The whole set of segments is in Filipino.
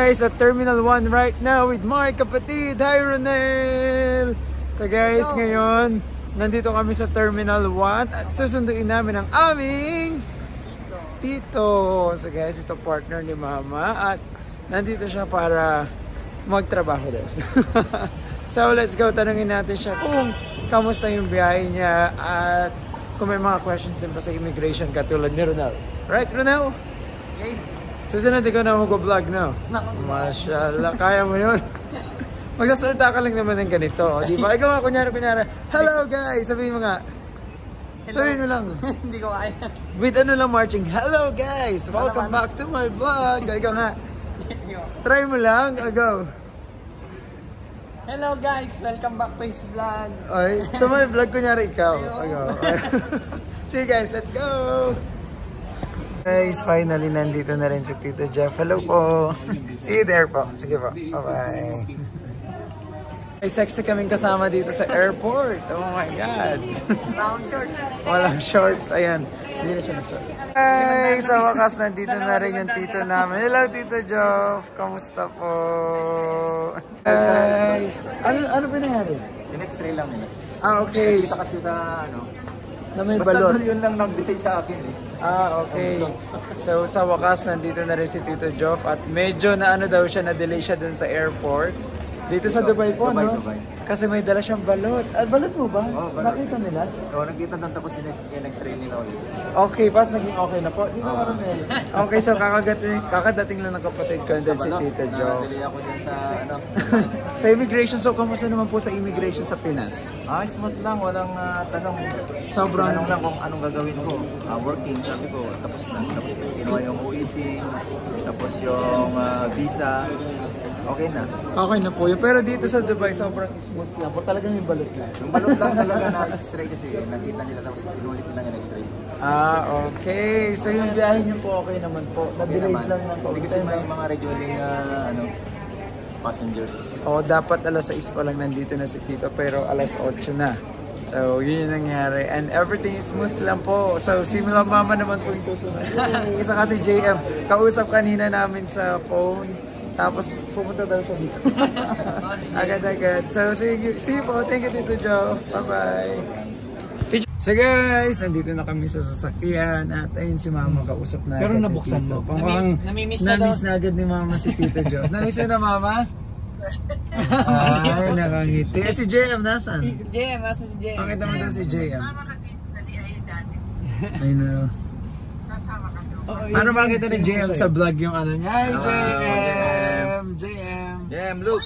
guys at Terminal 1 right now with my kapatid. Hi Ronel! So guys, ngayon nandito kami sa Terminal 1 at susunduin namin ang aming tito. So guys, ito partner ni Mama at nandito siya para magtrabaho din. So let's go, tanungin natin siya kung kamusta yung biyahe niya at kung may mga questions din pa sa immigration katulad ni Ronel. Right Ronel? Okay. Susunod ikaw na mag-vlog, no? Mashallah, kaya mo yun. Magsasalita ka lang naman ng ganito, di ba? Ikaw nga, kunyari. Hello guys! Sabihin mo nga. Sabihin mo lang. Hindi ko kaya. With ano lang marching, hello guys! Welcome back to my vlog! Ikaw nga. Try mo lang, go. Hello guys! Welcome back to his vlog. Oy, ito my vlog, kunyari ikaw. Go. See you guys, let's go! Guys, finally nandito na rin si Tito Jeff. Hello po. See you there po. Sige po. Bye-bye. Ay, sexy kaming kasama dito sa airport. Oh my God. Brown shorts. Walang shorts. Ayan. Hindi na siya nag-shorts. Ay, sa wakas nandito na rin yung tito namin. Hello, Tito Jeff. Kamusta po? Guys. Ano pinayari? In-x-ray lang yun. Okay. Kita kasi sa ano. Na may Basta balot. yun lang nag-delay sa akin eh. Okay. So sa wakas nandito na rin si Tito Joff at medyo na ano daw siya, na-delay siya dun sa airport. Dito sa Dubai po, no? Dubai. Kasi may dala siyang balot. Balot mo ba? Oo, balot. Nakita nila? Oo, nakita doon tapos in-x-ray nila ulit. Okay, pas naging okay na po. Dito ka rin eh. Okay, so kakadating lang ng kapatid ko din si Tito Joff. Na-delay ako dyan sa ano. Sa immigration, so kamusta naman po sa immigration sa Pinas? Smooth lang, walang tanong. Sobrang Tanong lang kung anong gagawin ko. Working, sabi ko, tapos na. Tapos kinuha yung OEC, tapos yung visa. Okay na. Okay na po yun. Pero dito sa Dubai, sobrang smooth lang po. Talagang yung balot lang. Yung balot lang talaga na x-ray kasi nakita nila tapos inulit nila yung x-ray. Okay. So yung biyahe niyo po okay naman po. Na-delay lang ng Hindi kasi may mga rejoining passengers. Dapat alas 6 pa lang nandito na si Tito pero alas 8 na. So yun yung nangyari. And everything is smooth lang po. So simula Mama naman po yung susunod. Isa kasi JM. Kausap kanina namin sa phone. Tapos pupunta daw siya dito. Agad-agad. So see you po. Thank you Tito Joe. Bye-bye. So guys, nandito na kami sa sasakyan at ayun si Mama, kausap na. Pero nabuksan mo. Namiss na agad ni Mama si Tito Joe. Namiss mo na Mama? Ay, nakangiti. Si JM nasan? JM, nasa si JM. Pakita mo daw si JM. I know. Paano makita ni JM sa vlog yung ano niya? Hi JM! JM, look!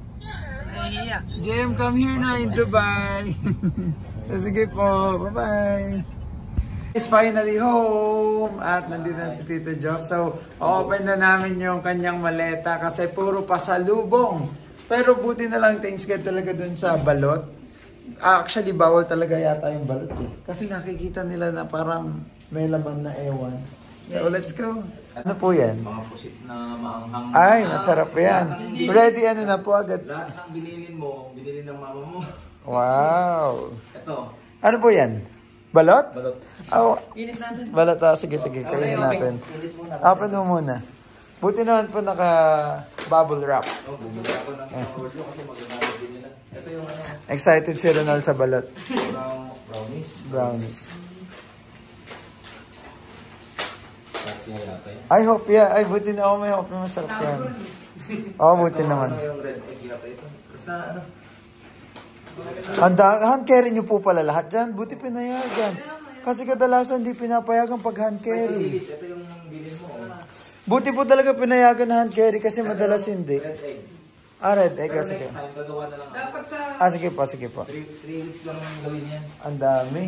JM, come here na in Dubai. So sige po, bye-bye. It's finally home at nandito na si Tito Joff. So open na namin yung kanyang maleta kasi puro pasalubong. Pero buti na lang, thanks God talaga dun sa balot. Actually bawal talaga yata yung balot eh. Kasi nakikita nila na parang may laman na ewan. So let's go. Ano po yan? Mga pusit na maanghang. Ay, masarap yan. Ready ano na po agad. Lahat ng binilin mo, binilin ng mama mo. Wow. Ito. Ano po yan? Balot? Balot. Oh, Init natin. balot. Sige, kainin natin. Open mo muna. Buti naman po naka bubble wrap. Bumili ako ng order kasi magagamit din nila. Ito yung ano. Excited si Ronald sa balot. Brownies. I hope Ay, buti na ako may hope na masarap yan. Buti naman. Basta ano. Hand carry nyo po pala lahat dyan. Buti pinayagan. Kasi kadalasan di pinapayagan pag hand carry. Ito yung bilin mo. Buti po talaga pinayagan na hand carry kasi madalas hindi. Red egg. Red egg. Sige. Sagawa na lang. Dapat sa... Sige po. 3 weeks lang ang gawin yan. Ang dami.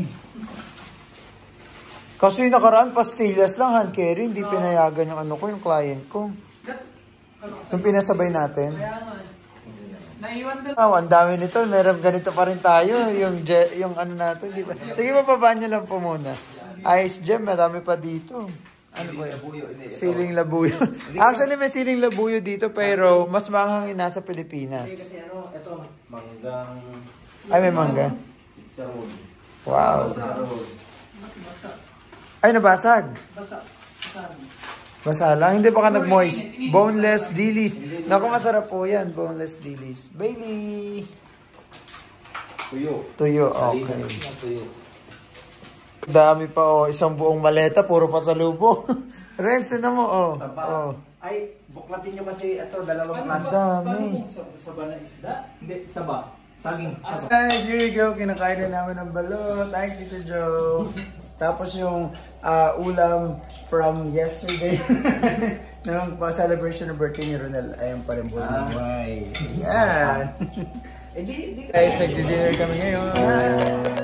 Kasi nakaraan pastillas lang hand carry. Hindi pinayagan yung yung client ko. Yung pinasabay natin. Naiwan doon. Ang dami nito. Meron ganito pa rin tayo. Yung ano natin. Di ba? Sige, mapabaan nyo lang po muna. Ice gem, madami pa dito. Ano ba yun? Siling labuyo. Actually, may siling labuyo dito pero mas mahang yung nasa Pilipinas. Kasi ano, ito, manggang... Ay, may mangga. Charon. Wow. Charon. Ay, nabasag. Basa. Basa lang. Hindi pa ka nag-moist. Boneless dilis. Naku, masarap po yan. Boneless dilis. Bailey! Tuyo. Tuyo, okay. Tuyo. Dami pa, oh. Isang buong maleta. Puro pasalubong. Renz, na mo, oh. Saba. Oh. Ay, buklatin nyo kasi ito, dalawang klase. Dami. Saba na isda? Hindi, saba. Saging. Saba. Guys, here you go. Kinakain na namin ng balot. Thank you, Tito Joe. Tapos yung ulam from yesterday ng celebration ng birthday ni Ronel. Ayan pa rin po ng buhay. Ayan. Guys, nagdi-dinner kami ngayon.